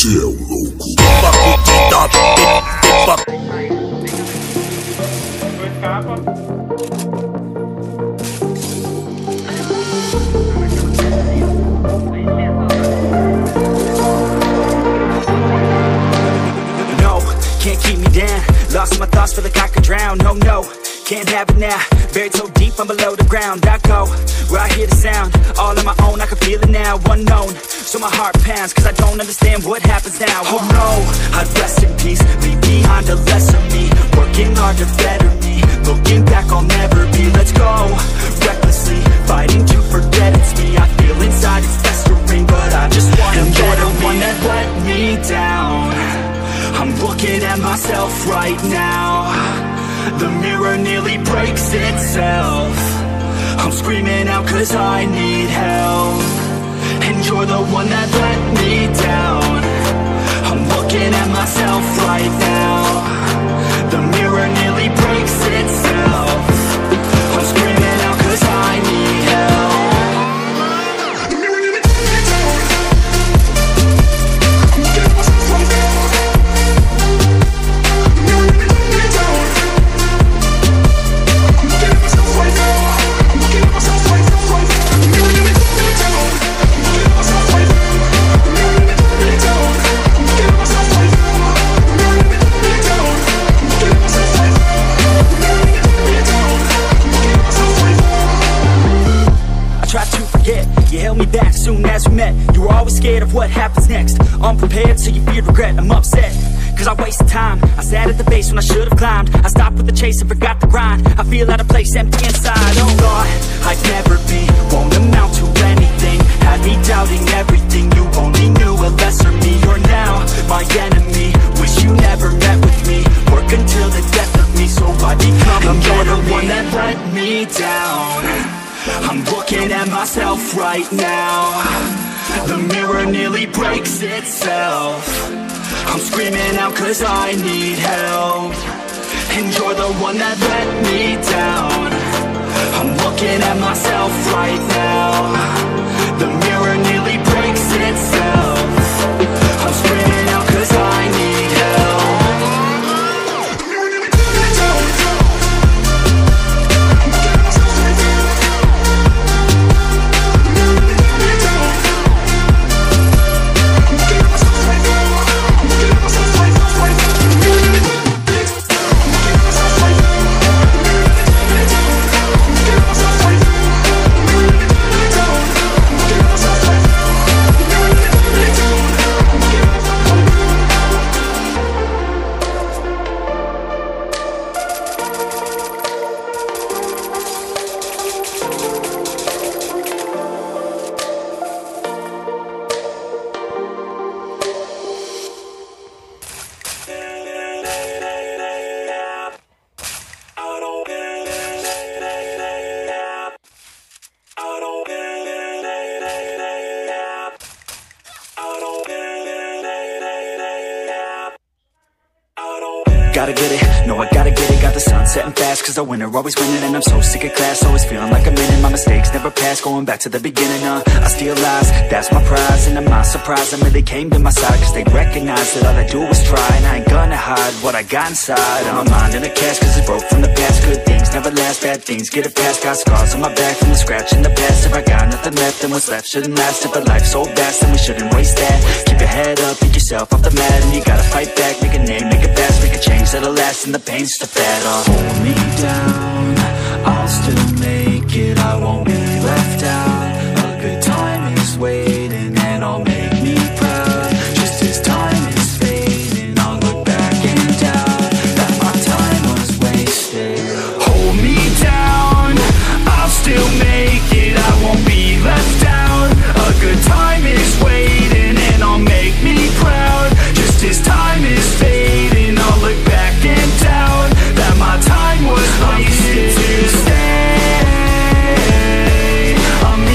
Você é um louco. Dois capas. No, can't keep me down. Lost my thoughts, feel like I could drown. No, no, can't have it now. Buried so deep, I'm below the ground. I go where I hear the sound. All on my own, I can feel it now. Unknown, so my heart pounds, cause I don't understand what happens now. Oh no, I'd rest in peace, leave behind a lesser me. Working hard to better me. Looking back, I'll never be. Let's go, recklessly, fighting to forget it's me. I feel inside it's festering, but I just wanna be. You're the one that let me down. I'm looking at myself right now. The mirror nearly breaks itself. I'm screaming out cause I need help. And you're the one that let me down. I'm looking at myself right now. The mirror nearly breaks itself. I'm screaming out cause I need help. You held me back soon as we met. You were always scared of what happens next. Unprepared, so you feared regret. I'm upset, cause I wasted time. I sat at the base when I should've climbed. I stopped with the chase and forgot the grind. I feel out of place, empty inside. Oh, thought I'd never be, won't amount to anything. Had me doubting everything. You only knew a lesser me. You're now my enemy. Wish you never met with me. Work until the death of me, so I become a better me. You're the one that let me down. I'm looking at myself right now. The mirror nearly breaks itself. I'm screaming out cause I need help. And you're the one that let me down. I'm looking at myself right now. The mirror nearly breaks itself. I'm screaming out cause I need help. Gotta get it, no I gotta get it. Got the sun setting fast cause the winner always winning. And I'm so sick of class, always feeling like I'm winning. My mistakes never pass, going back to the beginning. I steal lies, that's my prize. And I'm not surprised I really came to my side, cause they recognize that all I do is try. And I ain't gonna hide what I got inside. And my mind in a cast cause it's broke from the past. Good things never last, bad things get it past. Got scars on my back from the scratch in the past. If I got nothing left, then what's left shouldn't last. If a life's so vast, then we shouldn't waste that. Keep your head up, pick yourself off the mat. And you gotta fight back, make a name, make it fast. Make a change that'll last, and the pain's just a fad. Hold me down, I'll still make it. I won't be left out. A good time is waiting, and I'll make me proud. Just as time is fading, I'll look back and doubt that my time was wasted. Hold me down, I'll still make it. I won't be left out. A good time is waiting, and I'll make me proud. Just as time is fading, I'll look back and doubt that my time was wasted. To stay, I'm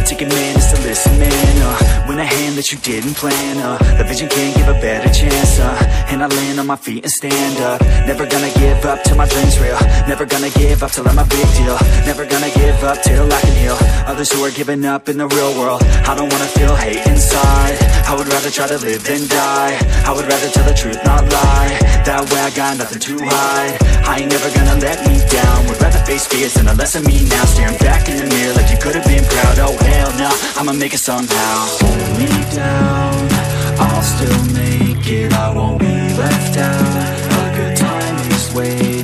ticket man is to listen, man. When a hand that you didn't plan, the vision can't give a better chance, and I land on my feet and stand up. Never gonna give up till my dream's real. Never gonna give up till I'm a big deal. Never gonna give up till I can heal others who are giving up in the real world. I don't wanna feel hate inside. I would rather try to live than die. I would rather tell the truth, not lie. That way I got nothing to hide. I ain't never gonna let me down. Would rather face fears than a less of me now. Staring back in the mirror like you could've been proud. Oh hell no, I'ma make it somehow. Hold me down, I'll still make it. I won't be left out. A good time is waiting.